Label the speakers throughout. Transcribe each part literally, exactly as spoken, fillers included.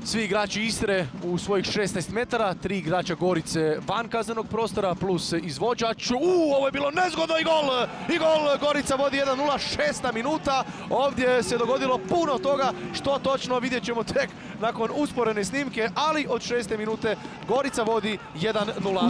Speaker 1: Svi igrači Istre u svojih šesnaest metara, tri igrača Gorice van kaznenog prostora plus izvođač. Uuu, ovo je bilo nezgodno i gol! I gol! Gorica vodi jedan nula, šesta minuta. Ovdje se dogodilo puno toga, što točno vidjet ćemo tek nakon usporene snimke, ali od šeste minute Gorica vodi jedan nula.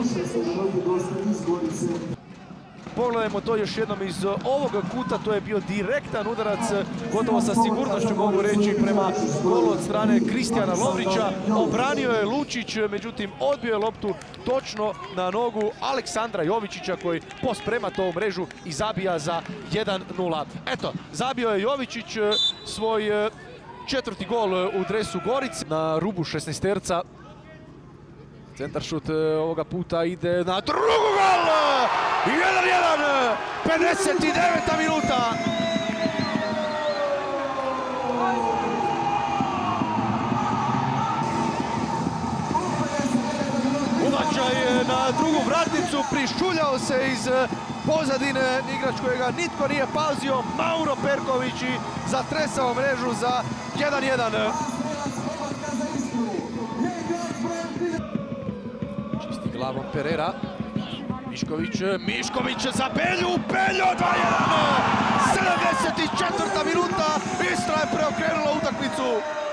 Speaker 1: Pogledajmo to još jednom iz ovoga kuta, to je bio direktan udarac, gotovo sa sigurnošću mogu reći, prema golu od strane Kristijana Lovrića. Obranio je Lučić, međutim odbio je loptu točno na nogu Aleksandra Jovičića koji posprema to u mrežu i zabija za jedan nula. Eto, zabio je Jovičić svoj četvrti gol u dresu Gorice na rubu šesnaesterca. Centar šut ovoga puta ide na drugu gol! jedan jedan! pedeset deveta minuta! Uvačaj na drugu vratnicu, prišuljao se iz pozadine igrač kojega nitko nije pazio, Mauro Perković, i zatresao mrežu za jedan jedan. Čisti glavom Perera. Mišković, Mišković za Belju, Beljo dva jedan! sedamdeset četvrta minuta, Istra je preokrenula utakmicu.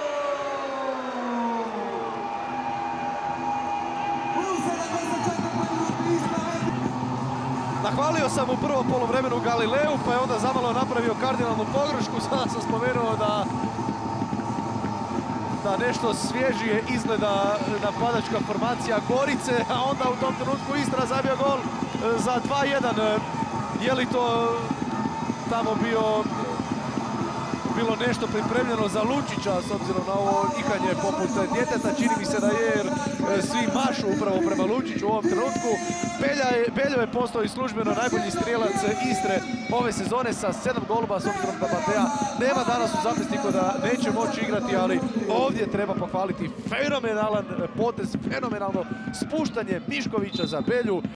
Speaker 1: Nahvalio sam u prvom poluvremenu Galileu, pa je onda zamalo napravio kardinalnu pogrešku. Sada sam spomenuo da da nešto svježije izgleda napadačka formacija Gorice, a onda u tom trenutku Istra zabija gol za dva jedan. Je li to tamo bio bilo nešto pripremljeno za Lučića s obzirom na ovo ikanje poput djeteta? Čini mi se da je, jer svi mašu upravo prema Lučiću u ovom trenutku. Beljo je postao i službeno najbolji strijelac Istre ove sezone sa sedam golova, s obzirom da Matea nema danas u zapisniku da neće moći igrati, ali ovdje treba pohvaliti fenomenalan potez, fenomenalno spuštanje Miškovića za Belju.